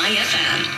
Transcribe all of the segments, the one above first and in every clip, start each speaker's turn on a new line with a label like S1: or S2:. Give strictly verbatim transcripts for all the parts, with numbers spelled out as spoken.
S1: MyFM.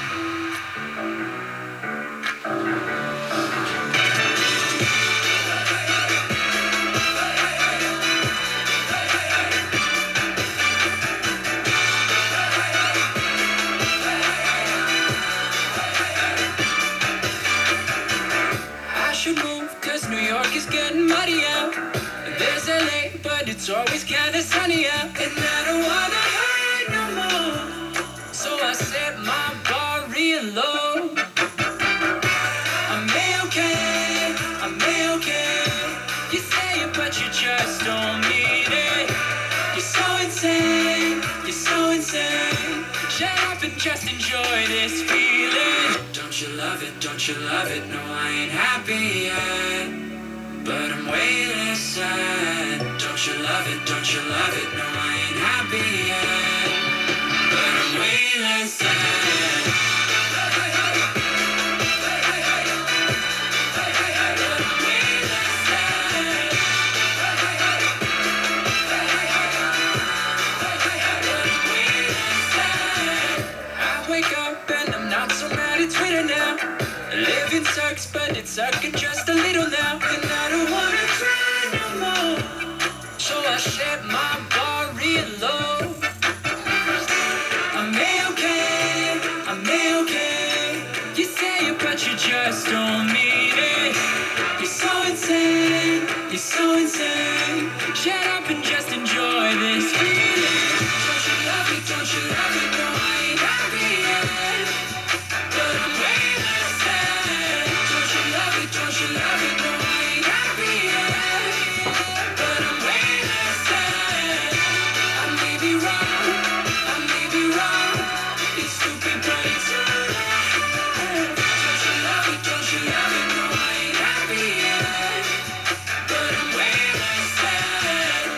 S2: It's always kinda sunny out, and I don't wanna hurt no more. So I set my bar real low. I'm okay, I'm okay. You say it, but you just don't mean it. You're so insane, you're so insane. Shut up and just enjoy this feeling. Don't you love it, don't you love it? No, I ain't happy yet, but I'm way less sad. Don't you love it, don't you love it? No, I ain't happy yet, but I'm way less sad. I wake up and I'm not so mad at Twitter now. Living sucks, but it's sucking just a little now. And I don't wanna cry no more, so I set my bar real low. I'm okay, I'm okay. You say it, but you just don't mean it. You're so insane, you're so insane. Shut up and just enjoy this feeling. Don't you love it, don't you love it? No, I ain't happy yet, but I'm way less sad. Don't you love it, don't you love it? No, I ain't happy yet, but I'm way less sad. I may be wrong, I may be wrong. It's stupid, but it's alright. Don't you love it, don't you love it? No, I ain't happy yet, but I'm way less sad.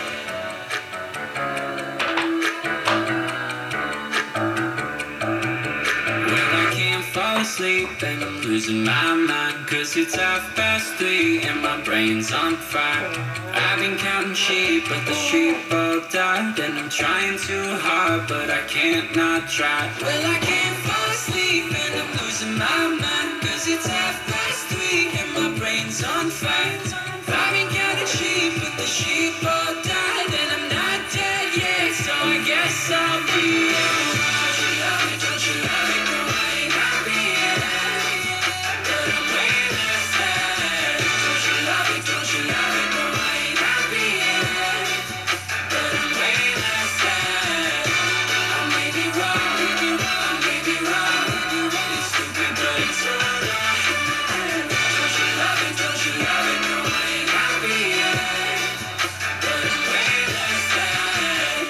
S2: Well, I can't fall asleep and I'm losing my mind, 'cause it's half past three and my brain's on fire. I've been counting sheep, but the sheep all died, and I'm trying too hard, but I can't not try. Well, I can't fall asleep and I'm losing my mind, 'cause it's half past three and my brain's on fire. I've been counting sheep, but the sheep all died, and I'm not dead yet, so I guess I'll be alright. Don't you love it, don't you love it? No, I ain't happy yet, but I'm way less sad. Don't you love it, don't you love it? No, I ain't happy yet, but I'm way less sad. I may be wrong, I may be wrong. It's stupid, but it's alright. Don't you love it, don't you love it? No, I ain't happy yet, but I'm way less sad.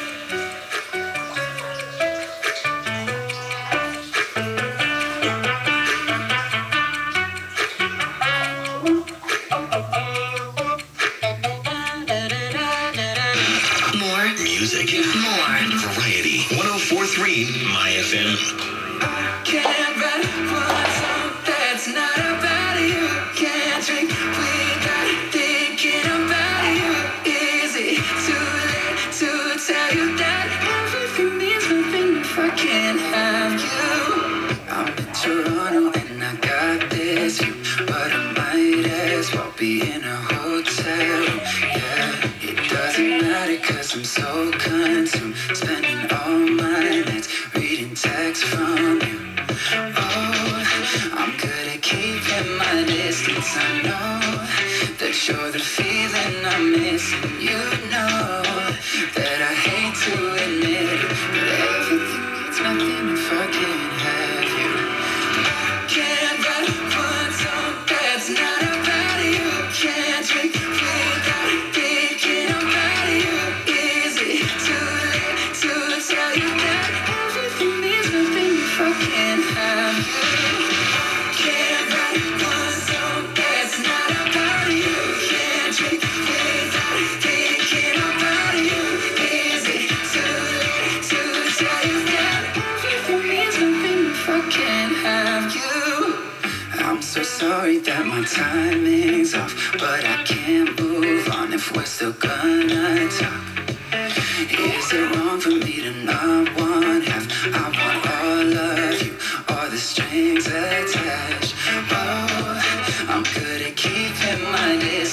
S1: More
S3: Music,
S1: more.
S3: variety, one oh four point three MyFM.
S2: Can't write one song that's not about you. Can't drink without thinking about you. Is it too late to tell you that everything means nothing if I can't have you? I'm in Toronto and I got this view, but I might as well be in a hotel. Yeah, it doesn't matter 'cause I'm so consumed, spending all my nights reading texts from you. Oh, I'm good at keeping my distance. I know that you're the feeling I'm missing. You know that I hate to admit it, but everything means nothing if I can't have you. I can't write one song that's not about you. Can't drink without thinking about you. Is it too late to tell you that everything means nothing if I can't have you? Can't write one song that's not about you. Can't drink without thinking about you. Is it too late to tell you that everything means nothing if I can't have you? I'm so sorry that my timing's off, but I can't move on if we're still gonna talk. Is it wrong for me to not want half? I want all of you.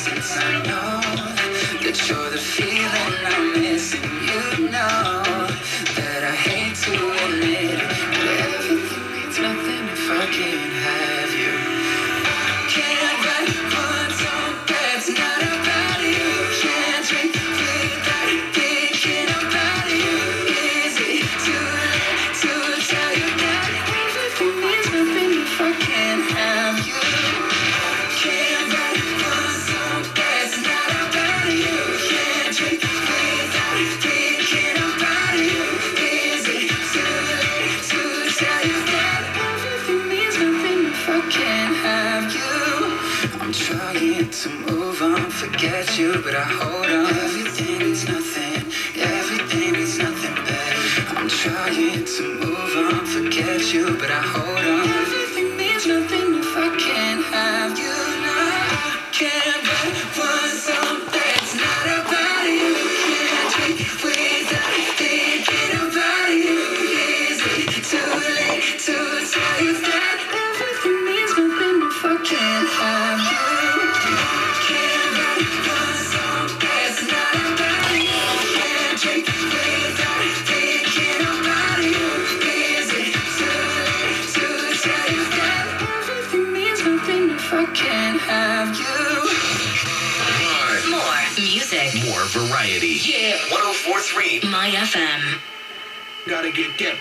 S2: since I know that you're the feeling I'm missing. You know that I hate to admit it, but everything means nothing if I can't have you. Can't write one song that's not about you. Can't drink without thinking about you. Is it too late to tell you that everything means nothing if I can't have you? Can't write one song that's not about you. Can't drink without thinking about you. Is it too late to tell you that everything means nothing if I can't have you? I'm trying to move on, forget you, but I hold on. Everything means nothing, everything means nothing, babe. I'm trying to move on, forget you, but I hold on. Everything means nothing if I can't have you. No, I can't write one song that's not about you. Can't drink without thinking about you. Is it too late to tell you that everything means nothing if I can't have you? Can't write one song that's not about you. Can't drink without thinking about you. Is it too late to tell you that everything means nothing if I can't have you?
S3: More.
S1: More music.
S3: More variety.
S1: Yeah.
S3: one oh four point three.
S1: MyFM.
S4: Gotta get that.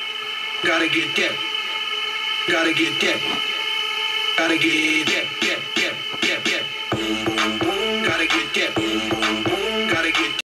S4: Gotta get that. Gotta get that. Gotta get that. that.